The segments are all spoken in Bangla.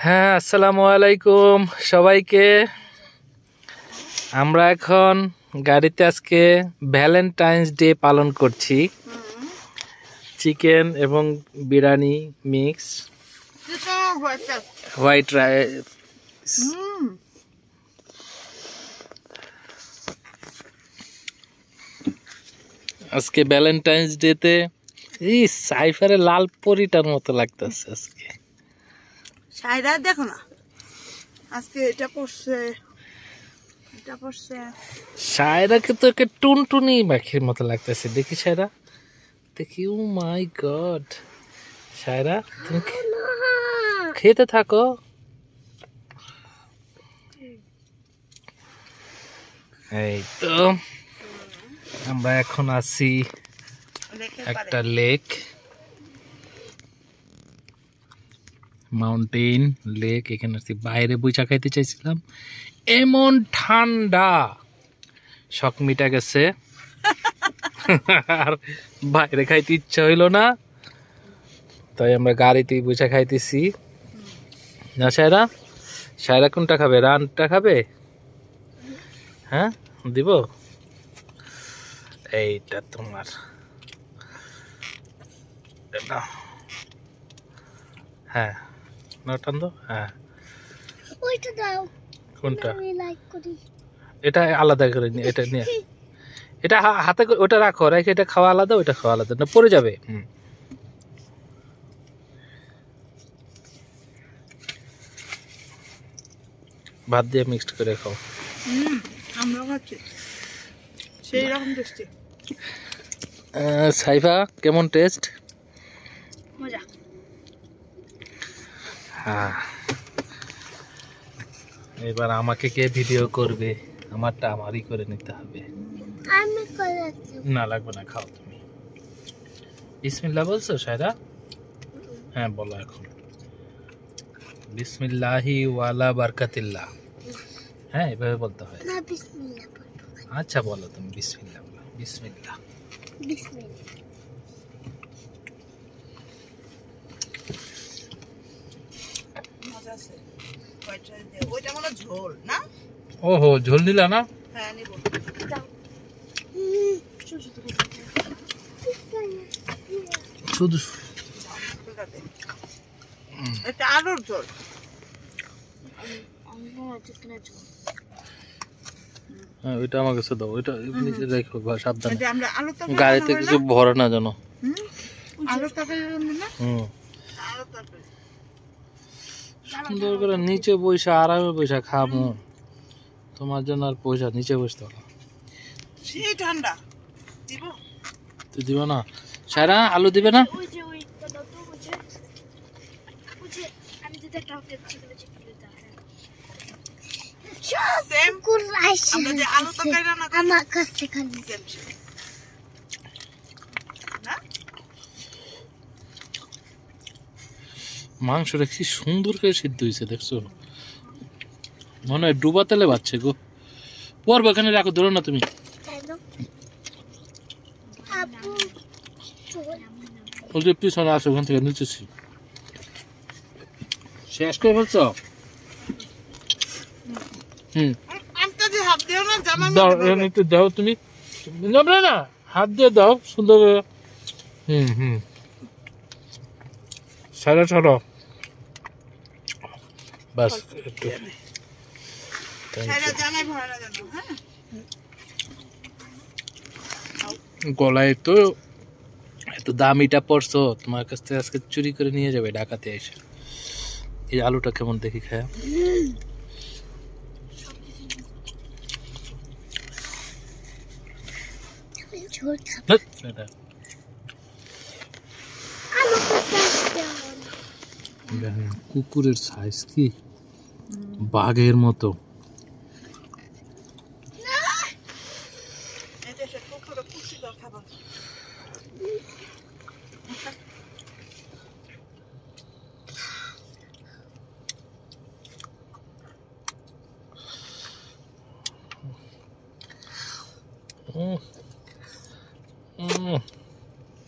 হ্যাঁ, আসসালামু আলাইকুম সবাইকে। আমরা এখন গাড়িতে আজকে ভ্যালেন্টাইন্স ডে পালন করছি। চিকেন এবং বিরিয়ানি মিক্স, হোয়াইট রাইস। আজকে ভ্যালেন্টাইন্স ডেতে এই সাইফারে লাল পরিটার মতো লাগতেছে আজকে। সাইরা দেখো না, আজকে এটা পড়ছে সায়রাকে তো একে টুনটুনি পাখির মতো লাগতেছে। দেখি সায়রা, দেখি। ও মাই গড, সায়রা তুমি খেতে থাকো। এই তো আমরা এখন আছি একটা লেক, মাউন্টেন লেক। এখানে আছি, বাইরে বইচা খাইতে চাইছিলাম, এমন ঠান্ডা, শখ মিটা গেছে। আর বাইরে খাইতে ইচ্ছা হইলো না, তাই আমরা গাড়িতেই বইচা খাইতেছি। না সায়রা, সায়রা কোনটা খাবে? রানটা খাবে? হ্যাঁ দিব, এইটা তোমার। হ্যাঁ নটান দো। হ্যাঁ ওইটা দাও। কোনটা? আমি লাইক করি। এটা আলাদা করে নিয়ে, এটা নিয়ে, এটা হাতে ওটা রাখো, রেখে এটা খাওয়া আলাদা, ওইটা খাওয়া আলাদা, না পড়ে যাবে। ভাত দিয়ে মিক্সড করে খাও। আমরা খাচ্ছি সেই রকম টেস্টি। সাইফা কেমন টেস্ট? মজা। হ্যাঁ, এবার আমাকে কে ভিডিও করবে? আমারটা আমারই করে নিতে হবে। আমি করেছি। না লাগবে না, খাও তুমি। বিসমিল্লাহ বলছো সায়রা? হ্যাঁ বলো এখন। বিসমিল্লাহি ওয়ালা বারকাতিল্লাহ। হ্যাঁ এভাবে বলতে হয়। না বিসমিল্লাহ বলবো। আচ্ছা বলো তুমি বিসমিল্লাহ। বিসমিল্লাহ। বিসমিল্লাহ। মজা আছে। ওইটা মনে ঝোল না? ওহো, ঝোল নিলা না? হ্যাঁ নিব। দাও। শুধু এটা আলুর ঝোল। হ্যাঁ ওইটা আমার কাছে দাও, ওইটা নিচে রাখো সাবধানে, এটা আমরা আলু তরকারি গাড়িতে কিছু ভরে না যেন। আলু তরকারি না? আলু তরকারি সুন্দর করে নিচে বসে আরামে বসে খাবো। তোমার জন্য আর পয়সা নিচে বসতে হবে। সেই ঠান্ডা দিব। তুই দিবা না সায়রা? আলু দিবে না? ওই যে ওইটা দাও তো, ওই যে আমি যদি একটা চিকেন দাও। সেম কুরাইশ। আমরা যে আলু তরকারি রান্না করি আমার কাছে খালি সেম না? মাংসটা কি সুন্দর করে সিদ্ধ হয়েছে, দেখছো? মনে হয় ডুবা তেলে বাচ্ছে গো। পরবো এখানে রাখো, ধরো না তুমি। আপু ওই যে পিছনে আসো, ওখান থেকে নিচেছি। শেষ করে বলছো? আমটা যে হাত দিও না, জামা দাও, এখানে একটু দাও তুমি। নামলে না, হাত দিয়ে দাও সুন্দর করে। সারা ছাড়ো বাস একটু। সারা জামাই ভরা না জানো। হ্যাঁ গলায় তো এত দামিটা পড়ছো, তোমার কাছ থেকে আজকে চুরি করে নিয়ে যাবে ঢাকাতে এসে। এই আলুটা কেমন দেখি খায়। ঝোল খাবো। কুকুরের সাইজ কি বাঘের মতো। এটা সে কুকুর কুচি দাও খাবার।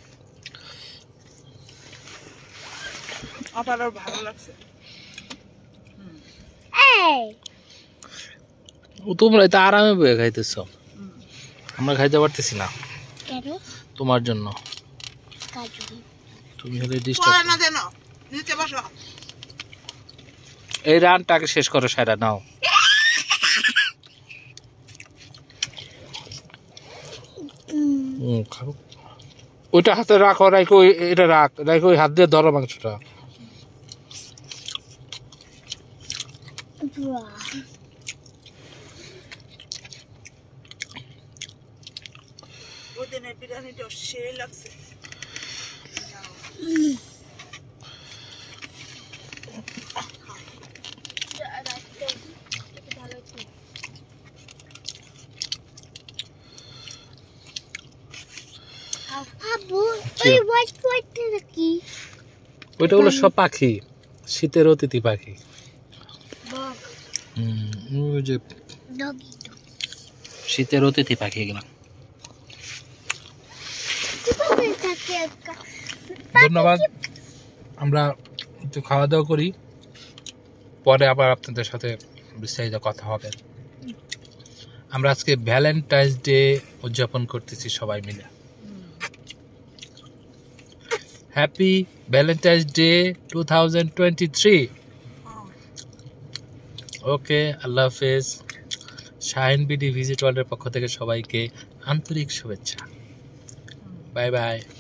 আবার ভালো লাগছে। তোমরা তো আরামে বয়ে খাইতেছ, আমরা খাইতে পারতেছি না কেন? তোমার জন্য। কাজু তুমি হলে পড়ে ডিস্টার্ব। না যেন নিচে বসো। এই রানটাকে শেষ করো সারা, নাও। খাও। ওইটা হাতে রাখো, রাখো এটা রাখো, ওই হাত দিয়ে ধরো মাংসটা। ওই দিনের বিরিয়ানিটা সেই লাগছে। আবু ওই হোয়াইট হোয়াইট কি? ওইটা হলো সব পাখি, শীতের অতিথি পাখি। ওই যে ডগি শীতের অতিথি পাখি এগুলা। ধন্যবাদ। আমরা একটু খাওয়া দাওয়া করি, পরে আবার আপনাদের সাথে বিস্তারিত কথা হবে। আমরা আজকে ভ্যালেন্টাইন্স ডে উদযাপন করতেছি সবাই মিলে। Happy Valentine's day 2023। ওকে, আল্লাহ হাফেজ। শাহিন বিডি ভিজিট ওয়ার্ল্ডের পক্ষ থেকে সবাইকে আন্তরিক শুভেচ্ছা। Bye by.